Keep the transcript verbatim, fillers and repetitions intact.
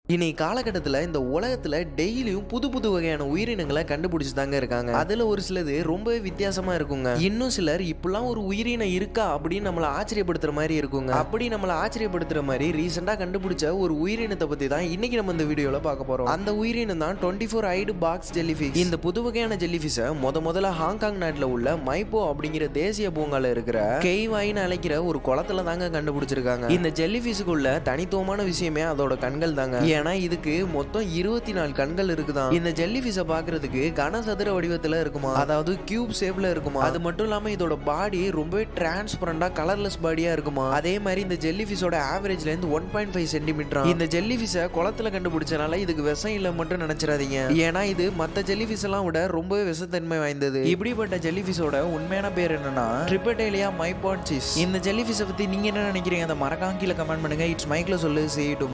இன்னைக்கு காலகட்டத்தில் இந்த உலகத்துல டெய்லியும் புது புது வகையான உயிரினங்களை கண்டுபிடிச்சு தாங்க இருக்காங்க. அதுல ஒரு சிலது ரொம்பவே வித்தியாசமா இருக்குங்க. இன்னும் சிலர் இப்பெல்லாம் ஒரு உயிரினம் இருக்கா அப்படின்னு நம்மள ஆச்சரியப்படுத்துற மாதிரி இருக்குங்க. அப்படி நம்மள ஆச்சரியப்படுத்துற மாதிரி ரீசெண்டா கண்டுபிடிச்ச ஒரு உயிரினத்தை பத்தி தான் இன்னைக்கு நம்ம இந்த வீடியோல பார்க்க போறோம். அந்த உயிரினம் தான் twenty four eyed box jellyfish. இந்த புது வகையான ஜெல்லிஃபிஷை முத முதல்ல ஹாங்காங் நாட்டில் உள்ள மைப்போ அப்படிங்கிற தேசிய பூங்கால இருக்கிற கெய்வாயின்னு அழைக்கிற ஒரு குளத்துல தாங்க கண்டுபிடிச்சிருக்காங்க. இந்த ஜெல்லிஃபிஷுக்குள்ள தனித்துவமான விஷயமே அதோட கண்கள் தாங்க. ஏன்னா இதுக்கு மொத்தம் இருபத்தி நாலு கண்கள் இருக்குதான். இந்த ஜெல்லிஃபிஷை பாக்குறதுக்கு கனசதுர வடிவத்துல இருக்குமா, அதாவது கியூப் ஷேப்ல இருக்குமா. அது மட்டும் இல்லாம இதோட பாடி ரொம்பவே டிரான்ஸ்பரண்டா கலர்லெஸ் பாடியா இருக்குமா. அதே மாதிரி இந்த ஜெல்லிஃபிஷோட average length one point five centimetre. இந்த ஜெல்லிஃபிஷை குளத்துல கண்டுபிடிச்சனால இதுக்கு விஷம் இல்ல மட்டும் நினைச்சிடாதீங்க. ஏன்னா இது மத்த ஜெல்லிஃபிஷ் எல்லாம் விட ரொம்பவே விஷத்தன்மை வாய்ந்தது. இப்படிப்பட்ட ஜெல்லிஃபிஷோட உண்மையான பேர் என்னன்னா ட்ரிபடேலியா மைபான்சிஸ். இந்த ஜெல்லிஃபிஷை பத்தி நீங்க என்ன நினைக்கிறீங்க? அதை மறக்காம கீழே கமெண்ட் பண்ணுங்க. இட்ஸ் மைக்ல சொல்லு. See you tomorrow.